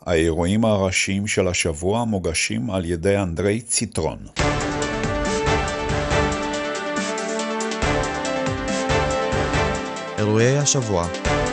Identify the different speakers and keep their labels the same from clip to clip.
Speaker 1: האירועים הראשיים של השבוע מוגשים על ידי אנדרי ציטרון.
Speaker 2: אירועי השבוע.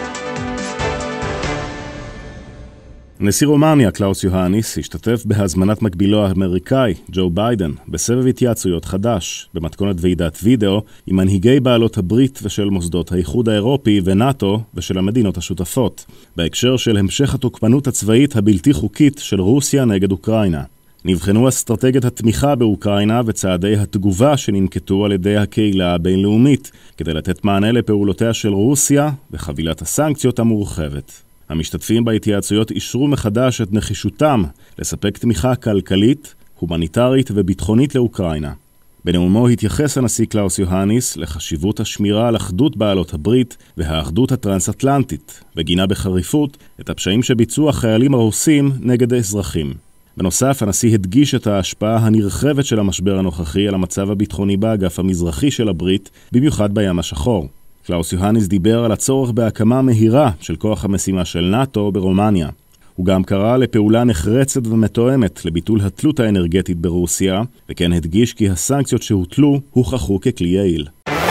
Speaker 3: נשיא רומניה קלאוס יוהניס השתתף בהזמנת מקבילו האמריקאי ג'ו ביידן בסבב התייעצויות חדש במתכונת ועידת וידאו עם מנהיגי בעלות הברית ושל מוסדות האיחוד האירופי ונאטו ושל המדינות השותפות בהקשר של המשך התוקפנות הצבאית הבלתי חוקית של רוסיה נגד אוקראינה. נבחנו אסטרטגיית התמיכה באוקראינה וצעדי התגובה שננקטו על ידי הקהילה הבינלאומית כדי לתת מענה לפעולותיה של רוסיה וחבילת הסנקציות המורחבת. המשתתפים בהתייעצויות אישרו מחדש את נחישותם לספק תמיכה כלכלית, הומניטרית וביטחונית לאוקראינה. בנאומו התייחס הנשיא קלאוס יוהניס לחשיבות השמירה על אחדות בעלות הברית והאחדות הטרנס-אטלנטית, וגינה בחריפות את הפשעים שביצעו החיילים הרוסים נגד האזרחים. בנוסף, הנשיא הדגיש את ההשפעה הנרחבת של המשבר הנוכחי על המצב הביטחוני באגף המזרחי של הברית, במיוחד בים השחור. קלאוס יוהניס דיבר על הצורך בהקמה מהירה של כוח המשימה של נאטו ברומניה. הוא גם קרא לפעולה נחרצת ומתואמת לביטול התלות האנרגטית ברוסיה, וכן הדגיש כי הסנקציות שהוטלו הוכחו ככלי יעיל.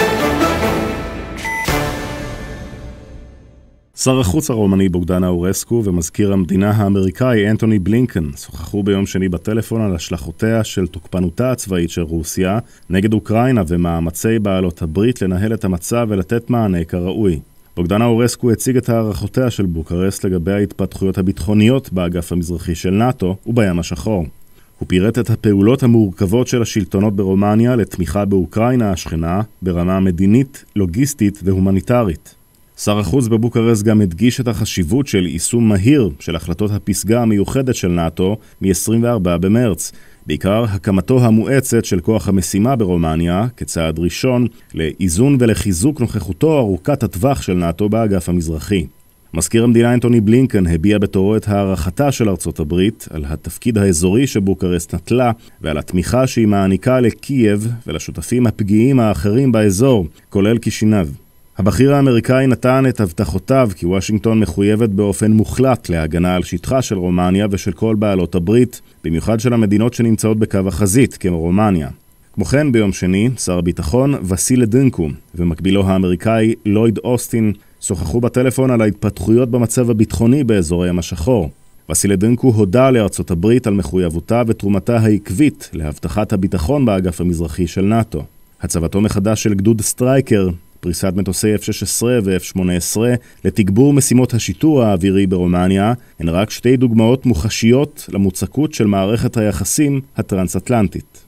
Speaker 3: שר החוץ הרומני בוגדן אאורסקו ומזכיר המדינה האמריקאי אנטוני בלינקן שוחחו ביום שני בטלפון על השלכותיה של תוקפנותה הצבאית של רוסיה נגד אוקראינה ומאמצי בעלות הברית לנהל את המצב ולתת מענה כראוי. בוגדן אאורסקו הציג את הערכותיה של בוקרשט לגבי ההתפתחויות הביטחוניות באגף המזרחי של נאטו ובים השחור. הוא פירט את הפעולות המורכבות של השלטונות ברומניה לתמיכה באוקראינה השכנה ברמה מדינית, לוגיסטית והומניטרית. שר החוץ בבוקרשט גם הדגיש את החשיבות של יישום מהיר של החלטות הפסגה המיוחדת של נאטו מ-24 במרץ, בעיקר הקמתו המואצת של כוח המשימה ברומניה כצעד ראשון לאיזון ולחיזוק נוכחותו ארוכת הטווח של נאטו באגף המזרחי. מזכיר המדינה אנטוני בלינקן הביע בתורו את הערכתה של ארצות הברית על התפקיד האזורי שבוקרשט נטלה ועל התמיכה שהיא מעניקה לקייב ולשותפים הפגיעים האחרים באזור, כולל קישינב. הבכיר האמריקאי נתן את הבטחותיו כי וושינגטון מחויבת באופן מוחלט להגנה על שטחה של רומניה ושל כל בעלות הברית, במיוחד של המדינות שנמצאות בקו החזית, כמו רומניה. כמו כן, ביום שני, שר הביטחון וסיל דנקו ומקבילו האמריקאי לויד אוסטין שוחחו בטלפון על ההתפתחויות במצב הביטחוני באזור הים השחור. וסיל דנקו הודה לארצות הברית על מחויבותה ותרומתה העקבית להבטחת הביטחון באגף המזרחי של נאטו. הצבתו מחדש של גדוד סטרייקר, פריסת מטוסי F-16 ו-F-18 לתגבור משימות השיטור האווירי ברומניה הן רק שתי דוגמאות מוחשיות למוצקות של מערכת היחסים הטרנס-אטלנטית.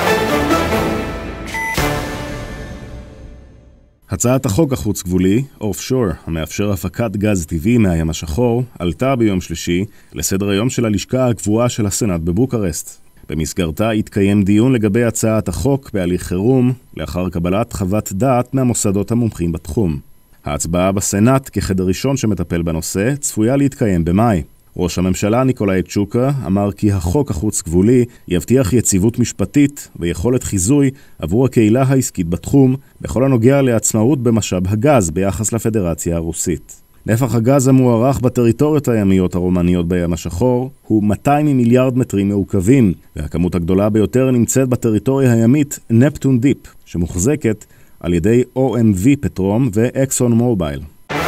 Speaker 3: הצעת החוק החוץ גבולי, Offshore, המאפשר הפקת גז טבעי מהים השחור, עלתה ביום שלישי לסדר היום של הלשכה הקבועה של הסנאט בבוקרשט. במסגרתה התקיים דיון לגבי הצעת החוק בהליך חירום, לאחר קבלת חוות דעת מהמוסדות המומחים בתחום. ההצבעה בסנאט כחדר ראשון שמטפל בנושא צפויה להתקיים במאי. ראש הממשלה ניקולאי צ'וקה אמר כי החוק החוץ גבולי יבטיח יציבות משפטית ויכולת חיזוי עבור הקהילה העסקית בתחום, בכל הנוגע לעצמאות במשאב הגז ביחס לפדרציה הרוסית. נפח הגז המוערך בטריטוריות הימיות הרומניות בים השחור הוא 200 מיליארד מטרים מעוקבים, והכמות הגדולה ביותר נמצאת בטריטוריה הימית נפטון דיפ, שמוחזקת על ידי OMV פטרום ואקסון מובייל.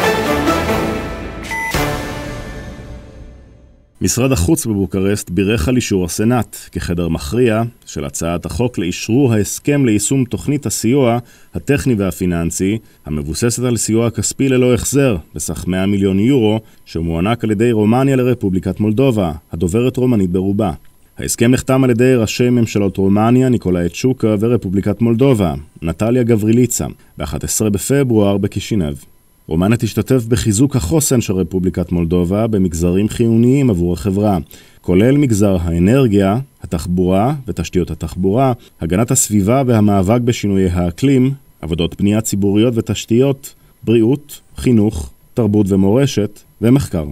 Speaker 3: משרד החוץ בבוקרשט בירך על אישור הסנאט כחדר מכריע של הצעת החוק לאישרור ההסכם ליישום תוכנית הסיוע הטכני והפיננסי המבוססת על סיוע כספי ללא החזר בסך 100 מיליון יורו שמוענק על ידי רומניה לרפובליקת מולדובה, הדוברת רומנית ברובה. ההסכם נחתם על ידי ראשי ממשלות רומניה, ניקולאי צ'וקה ורפובליקת מולדובה, נטליה גבריליצה, ב-11 בפברואר בקישינב. רומניה תשתתף בחיזוק החוסן של רפובליקת מולדובה במגזרים חיוניים עבור החברה, כולל מגזר האנרגיה, התחבורה ותשתיות התחבורה, הגנת הסביבה והמאבק בשינויי האקלים, עבודות בנייה ציבוריות ותשתיות, בריאות, חינוך, תרבות ומורשת ומחקר.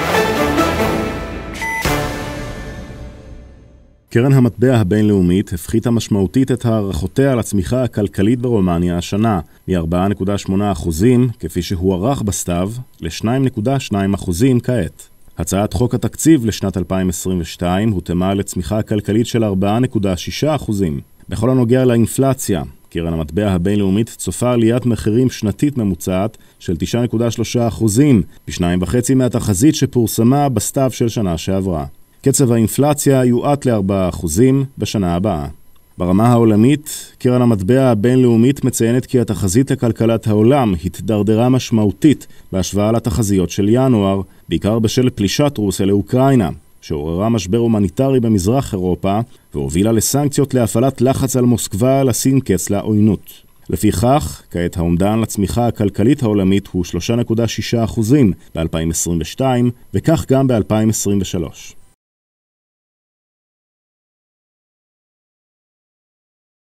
Speaker 3: קרן המטבע הבינלאומית הפחיתה משמעותית את הערכותיה על הצמיחה הכלכלית ברומניה השנה, מ-4.8% כפי שהוערך בסתיו ל-2.2% כעת. הצעת חוק התקציב לשנת 2022 הותאמה לצמיחה כלכלית של 4.6%. בכל הנוגע לאינפלציה, קרן המטבע הבינלאומית צופה עליית מחירים שנתית ממוצעת של 9.3%, ב2.5% מהתחזית שפורסמה בסתיו של שנה שעברה. קצב האינפלציה יועט ל4% בשנה הבאה. ברמה העולמית, קרן המטבע הבינלאומית מציינת כי התחזית לכלכלת העולם התדרדרה משמעותית בהשוואה לתחזיות של ינואר, בעיקר בשל פלישת רוסיה לאוקראינה, שעוררה משבר הומניטרי במזרח אירופה והובילה לסנקציות להפעלת לחץ על מוסקבה לשים קץ לעוינות. לפיכך, כעת האומדן לצמיחה הכלכלית העולמית הוא 3.6% ב-2022 וכך גם ב-2023.